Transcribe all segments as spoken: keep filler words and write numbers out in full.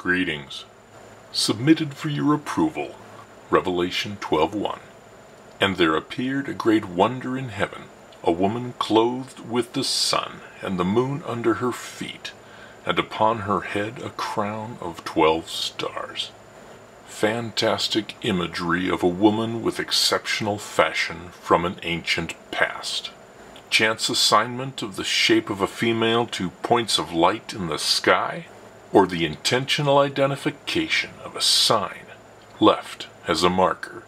Greetings. Submitted for your approval, Revelation twelve one. And there appeared a great wonder in heaven, a woman clothed with the sun, and the moon under her feet, and upon her head a crown of twelve stars. Fantastic imagery of a woman with exceptional fashion from an ancient past. Chance assignment of the shape of a female to points of light in the sky, or the intentional identification of a sign left as a marker.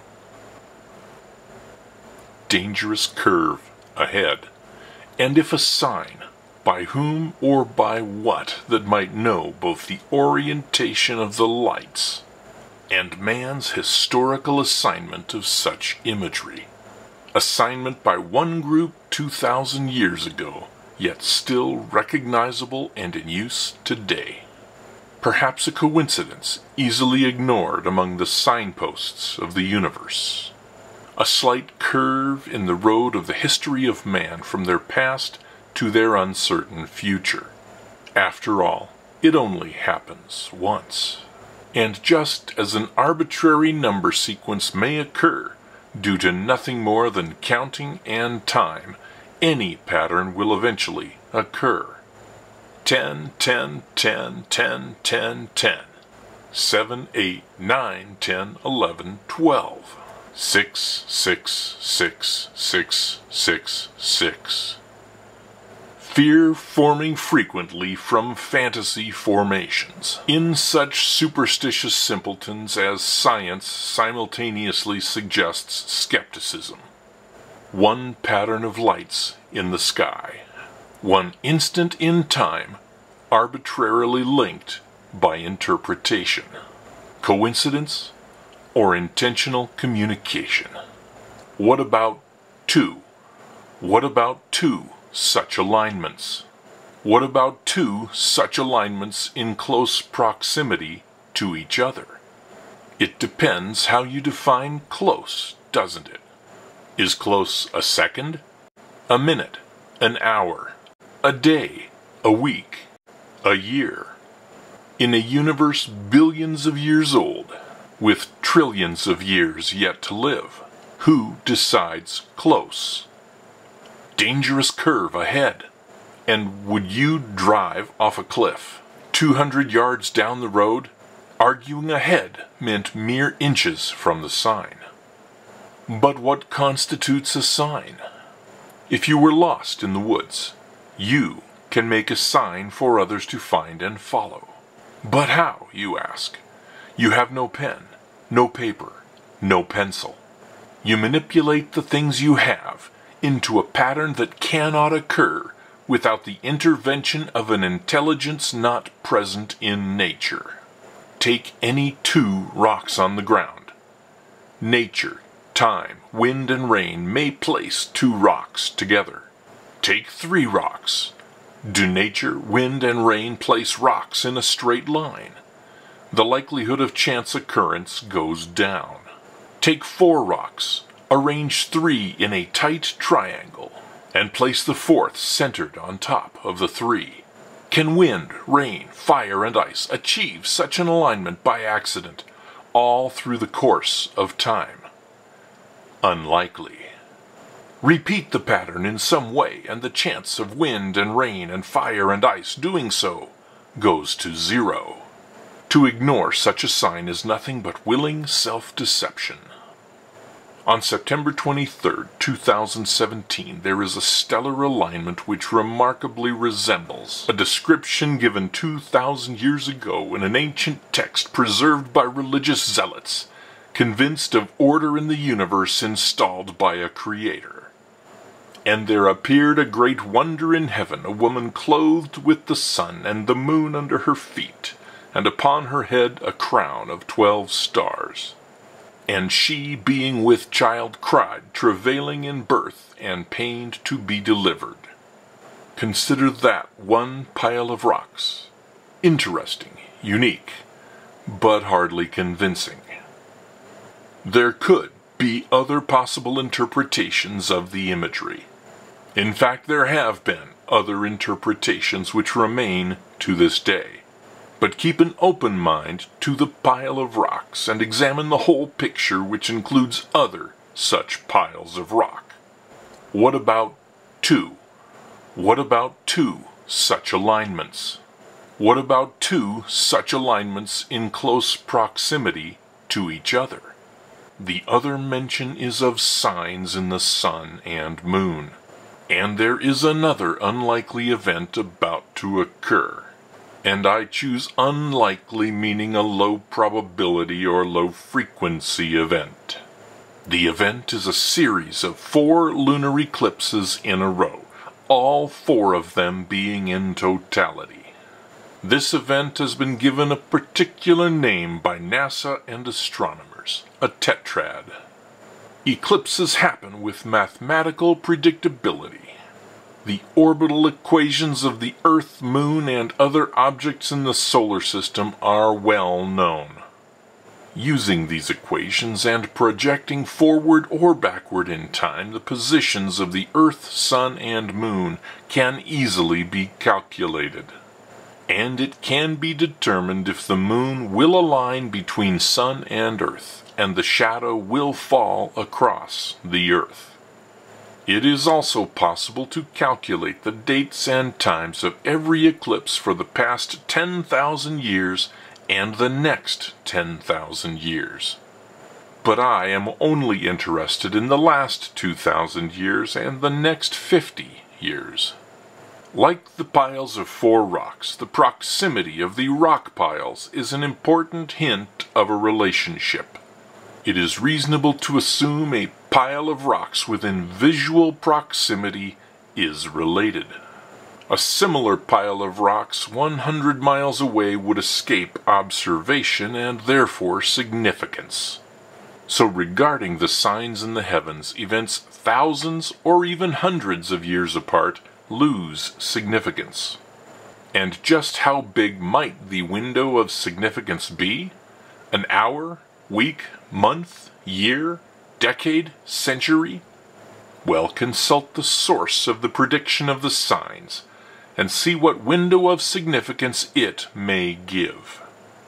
Dangerous curve ahead, and if a sign, by whom or by what that might know both the orientation of the lights and man's historical assignment of such imagery. Assignment by one group two thousand years ago, yet still recognizable and in use today. Perhaps a coincidence easily ignored among the signposts of the universe. A slight curve in the road of the history of man from their past to their uncertain future. After all, it only happens once. And just as an arbitrary number sequence may occur, due to nothing more than counting and time, any pattern will eventually occur. ten, ten, ten, ten, ten, ten. seven, eight, nine, ten, eleven, twelve. six, six, six, six, six, six. Fear forming frequently from fantasy formations, in such superstitious simpletons as science simultaneously suggests skepticism. One pattern of lights in the sky, one instant in time, arbitrarily linked by interpretation. Coincidence or intentional communication? What about two? What about two such alignments? What about two such alignments in close proximity to each other? It depends how you define close, doesn't it? Is close a second, a minute, an hour, a day, a week, a year? In a universe billions of years old, with trillions of years yet to live, who decides close? Dangerous curve ahead. And would you drive off a cliff two hundred yards down the road, arguing ahead meant mere inches from the sign? But what constitutes a sign? If you were lost in the woods, you can make a sign for others to find and follow. But how, you ask? You have no pen, no paper, no pencil. You manipulate the things you have into a pattern that cannot occur without the intervention of an intelligence not present in nature. Take any two rocks on the ground. Nature, time, wind, and rain may place two rocks together. Take three rocks. Do nature, wind, and rain place rocks in a straight line? The likelihood of chance occurrence goes down. Take four rocks. Arrange three in a tight triangle, and place the fourth centered on top of the three. Can wind, rain, fire, and ice achieve such an alignment by accident, all through the course of time? Unlikely. Repeat the pattern in some way, and the chance of wind and rain and fire and ice doing so goes to zero. To ignore such a sign is nothing but willing self-deception. On September twenty-third, two thousand seventeen, there is a stellar alignment which remarkably resembles a description given two thousand years ago in an ancient text preserved by religious zealots, convinced of order in the universe installed by a creator. And there appeared a great wonder in heaven, a woman clothed with the sun and the moon under her feet, and upon her head a crown of twelve stars. And she, being with child, cried, travailing in birth, and pained to be delivered. Consider that one pile of rocks. Interesting, unique, but hardly convincing. There could be other possible interpretations of the imagery. In fact, there have been other interpretations which remain to this day. But keep an open mind to the pile of rocks and examine the whole picture, which includes other such piles of rock. What about two? What about two such alignments? What about two such alignments in close proximity to each other? The other mention is of signs in the sun and moon, and there is another unlikely event about to occur. And I choose unlikely meaning a low probability or low frequency event. The event is a series of four lunar eclipses in a row, all four of them being in totality. This event has been given a particular name by NASA and astronomers, a tetrad. Eclipses happen with mathematical predictability. The orbital equations of the Earth, Moon, and other objects in the solar system are well known. Using these equations and projecting forward or backward in time, the positions of the Earth, Sun, and Moon can easily be calculated. And it can be determined if the Moon will align between Sun and Earth, and the shadow will fall across the Earth. It is also possible to calculate the dates and times of every eclipse for the past ten thousand years and the next ten thousand years. But I am only interested in the last two thousand years and the next fifty years. Like the piles of four rocks, the proximity of the rock piles is an important hint of a relationship. It is reasonable to assume a pile of rocks within visual proximity is related. A similar pile of rocks one hundred miles away would escape observation and therefore significance. So regarding the signs in the heavens, events thousands or even hundreds of years apart lose significance. And just how big might the window of significance be? An hour? Week? Month? Year? Decade? Century? Well, consult the source of the prediction of the signs, and see what window of significance it may give.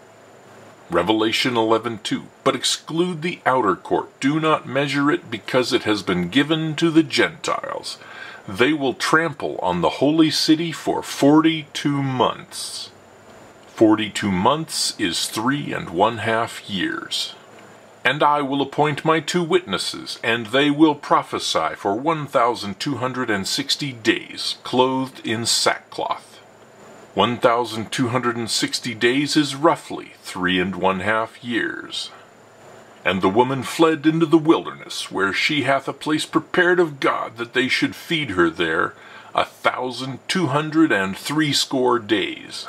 Revelation eleven two. But exclude the outer court. Do not measure it, because it has been given to the Gentiles. They will trample on the holy city for forty-two months. Forty-two months is three and one half years. And I will appoint my two witnesses, and they will prophesy for one thousand two hundred sixty days, clothed in sackcloth. One thousand two hundred sixty days is roughly three and one half years. And the woman fled into the wilderness, where she hath a place prepared of God, that they should feed her there a thousand two hundred and threescore days.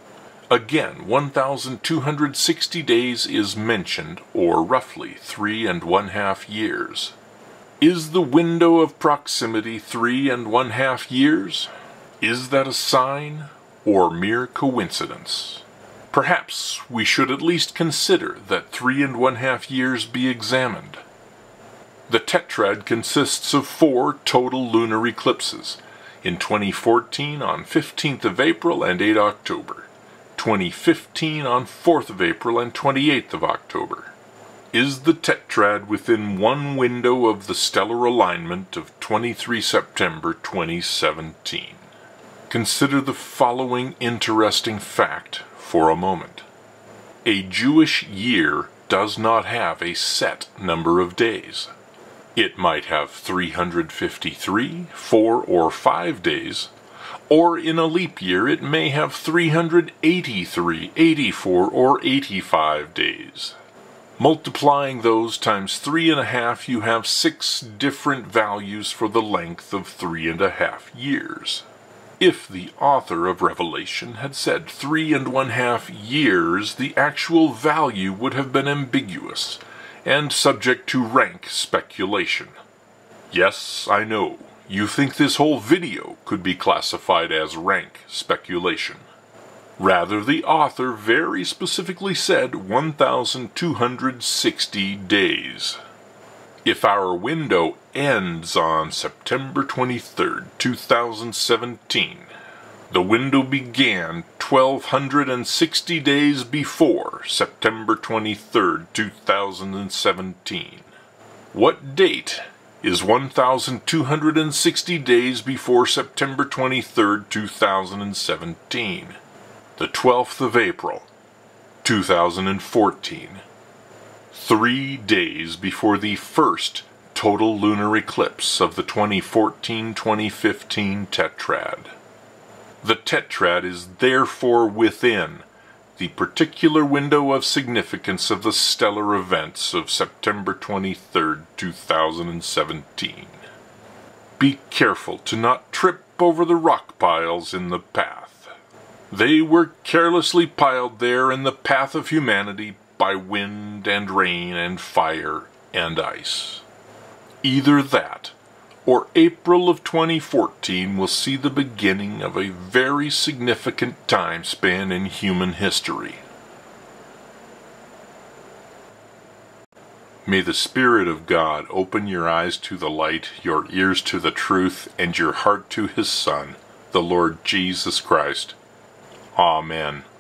Again, one thousand two hundred sixty days is mentioned, or roughly three and one half years. Is the window of proximity three and one half years? Is that a sign, or mere coincidence? Perhaps we should at least consider that three and one half years be examined. The tetrad consists of four total lunar eclipses, in twenty fourteen on fifteenth of April and eighth of October. twenty fifteen on fourth of April and twenty-eighth of October. Is the tetrad within one window of the stellar alignment of twenty-third of September twenty seventeen? Consider the following interesting fact for a moment. A Jewish year does not have a set number of days. It might have three hundred fifty-three, four, or five days, or in a leap year it may have three hundred eighty-three, eighty-four, or eighty-five days. Multiplying those times three and a half, you have six different values for the length of three and a half years. If the author of Revelation had said three and one half years, the actual value would have been ambiguous and subject to rank speculation. Yes, I know. You think this whole video could be classified as rank speculation. Rather, the author very specifically said one thousand two hundred sixty days. If our window ends on September twenty-third, two thousand seventeen, The window began twelve hundred sixty days before September twenty-third, two thousand seventeen. What date is one thousand two hundred sixty days before September twenty-third, two thousand seventeen? The twelfth of April, two thousand fourteen. Three days before the first total lunar eclipse of the twenty fourteen twenty fifteen Tetrad. The Tetrad is therefore within the particular window of significance of the stellar events of September twenty-third, two thousand seventeen. Be careful to not trip over the rock piles in the path. They were carelessly piled there in the path of humanity by wind and rain and fire and ice. Either that, or April of twenty fourteen will see the beginning of a very significant time span in human history. May the Spirit of God open your eyes to the light, your ears to the truth, and your heart to His Son, the Lord Jesus Christ. Amen.